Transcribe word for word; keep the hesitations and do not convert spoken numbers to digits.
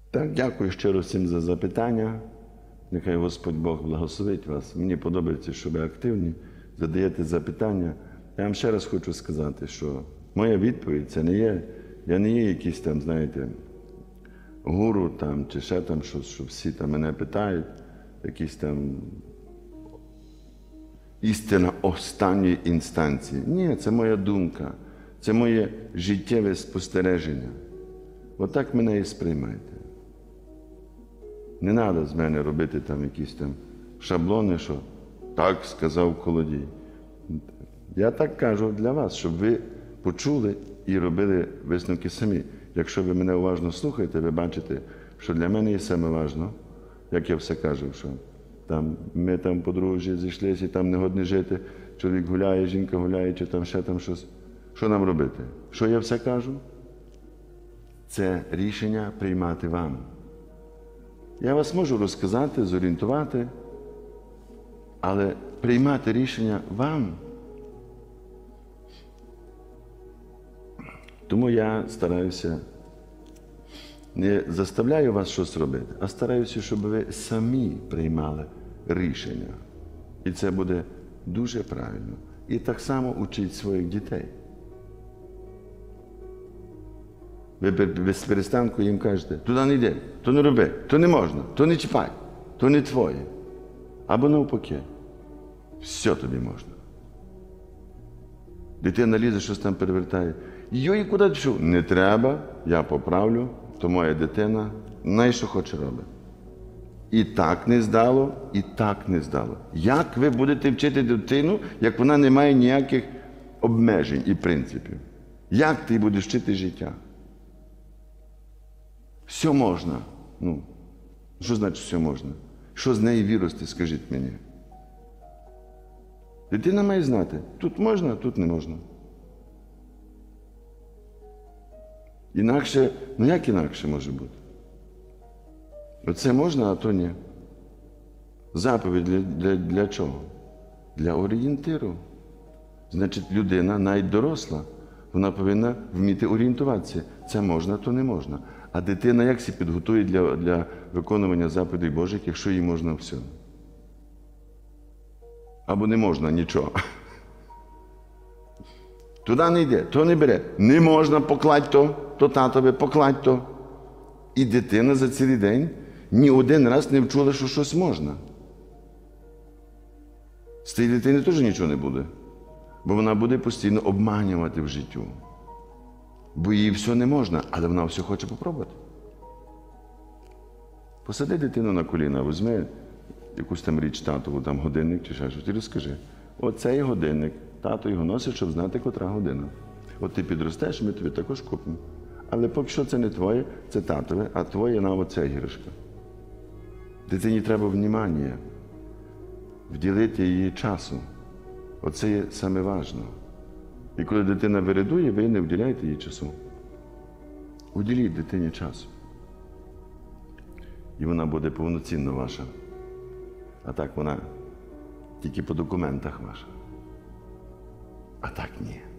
Так, дякую щиро всім за запитання. Нехай Господь Бог благословить вас. Мені подобається, що ви активні, задаєте запитання. Я вам ще раз хочу сказати, що моя відповідь – це не є, я не є якийсь там, знаєте, гуру там, чи ще там щось, що всі там мене питають, якісь там істина останньої інстанції. Ні, це моя думка, це моє життєве спостереження. Отак мене і сприймайте. Не треба з мене робити там якісь там шаблони, що так сказав Колодій. Я так кажу для вас, щоб ви почули і робили висновки самі. Якщо ви мене уважно слухаєте, ви бачите, що для мене є саме важливо, як я все кажу, що там ми там подружжя зійшлися, і там не годні жити, чоловік гуляє, жінка гуляє, чи там ще там щось. Що нам робити? Що я все кажу? Це рішення приймати вам. Я вас можу розказати, зорієнтувати, але приймати рішення вам. Тому я стараюся, не заставляю вас щось робити, а стараюся, щоб ви самі приймали рішення. І це буде дуже правильно. І так само учіть своїх дітей. Ви без перестанку їм кажете, туди не йди, то не роби, то не можна, то не чіпай, то не твоє. Або навпаки, все тобі можна. Дитина лізе, щось там перевертає. Йой, куди пішов? Не треба, я поправлю, то моя дитина най що хоче робить. І так не здало, і так не здало. Як ви будете вчити дитину, як вона не має ніяких обмежень і принципів? Як ти будеш вчити життя? Все можна. Ну, що значить все можна? Що з неї вирости, скажіть мені? Дитина має знати, тут можна, тут не можна. Інакше, ну як інакше може бути? Оце можна, а то ні. Заповідь для, для, для чого? Для орієнтиру. Значить, людина, навіть доросла, вона повинна вміти орієнтуватися. Це можна, то не можна. А дитина як себе підготує для, для виконування заповідей Божих, якщо їй можна все? Або не можна нічого. Туди не йде, то не бере. Не можна, покладь то, то татове, покладь то. І дитина за цілий день ні один раз не вчула, що щось можна. З тієї дитини теж нічого не буде. Бо вона буде постійно обманювати в життю. Бо їй все не можна, але вона все хоче попробувати. Посади дитину на коліна, візьми якусь там річ татову, там годинник чи ще щось, і розкажи. Оцей годинник, тато його носить, щоб знати, котра година. От ти підростеш, ми тобі також купимо. Але поки що це не твоє, це татове, а твоє на оця іграшка. Дитині треба внімання, вділити її часу. Оце є саме важливо. І коли дитина виридує, ви не вділяєте їй часу. Уділіть дитині часу. І вона буде повноцінно ваша. А так вона тільки по документах ваша. А так ні.